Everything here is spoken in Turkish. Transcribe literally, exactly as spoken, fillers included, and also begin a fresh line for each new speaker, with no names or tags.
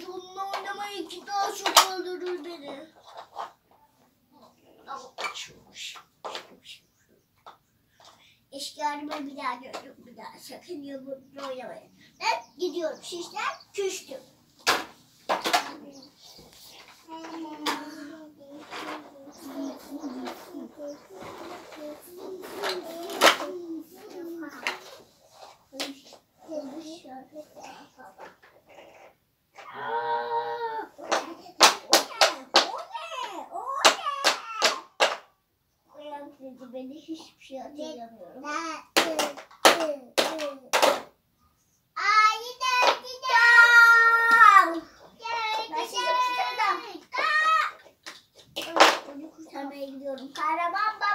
Evet, onunla oynamayı ki daha çok öldürür beni. Eşkıya bir daha gördüm, bir daha sakın yumurta oynamayın. Ben gidiyorum, şişler küstüm. Ben hiçbir şey hatırlamıyorum. Ay gidelim gidelim. Ben sizi kurtardım. Onu kurtarmaya gidiyorum. Kahraman baba.